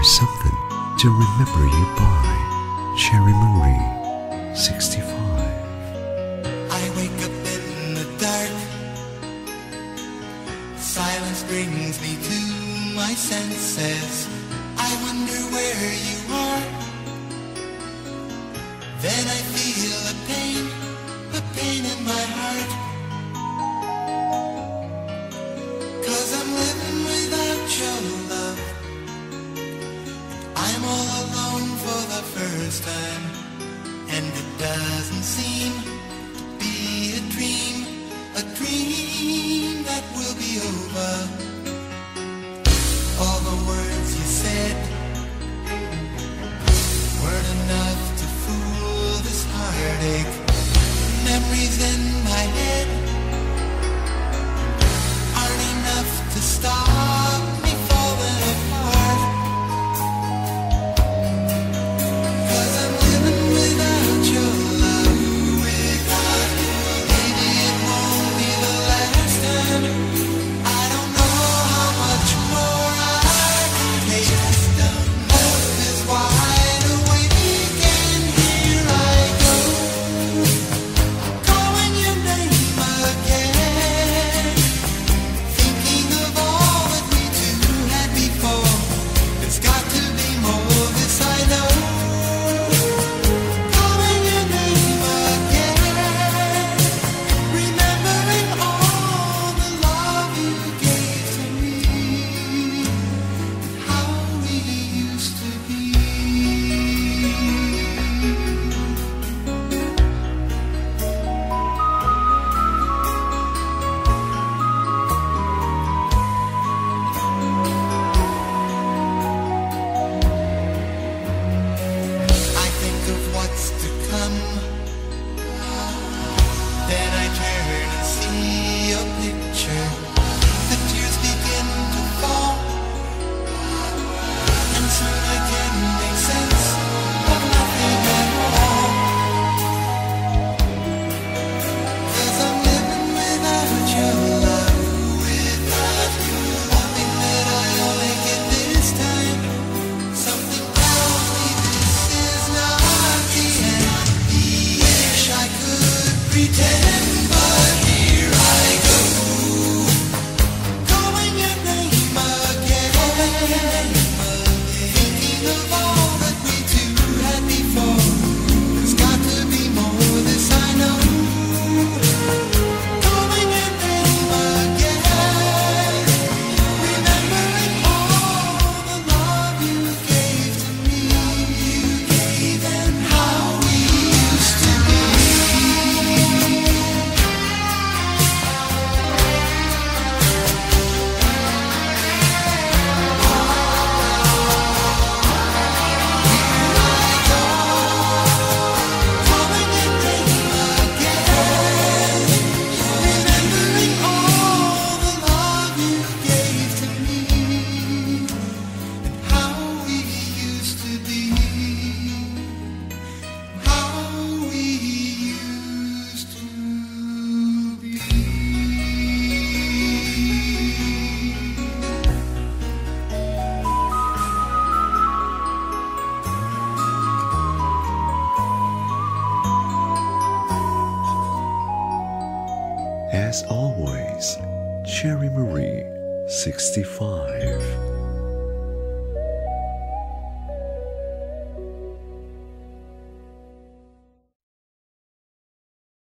something to remember you by. Cherry Marie, 65. I wake up in the dark. Silence brings me to my senses. I wonder where you are. Then I feel a pain in my heart. 'Cause I'm living without your love. I'm all alone for the first time. And it doesn't seem to be a dream that will be over. All the words you said weren't enough to fool this heartache. Memories in my head aren't enough to stop me falling apart. 'Cause I'm living without your love, without you. Maybe it won't be the last time. I don't know how much more I can take. Mouth is wide awake and here I go, calling your name again, thinking of all that we two had before. It's got to be more, this I know. Calling your name again, remembering all the love you gave to me, and how we used to be. I think of what's to come. Then I turn and see your picture. The tears begin to fall, and soon I can make sense of nothing at all. 'Cause I'm living without your love, without you. Hoping that I only get this time. Something tells me this is not the end. Wish I could pretend, but here I go, calling your name again, thinking of all that we two had before. There's got to be more, this I know. Calling your name again, remembering all the love you gave to me, and how we used to be. Calling your name again, remembering all the love you gave to me, and how we used to be, how we used to be. As always, Cherry Marie, 65.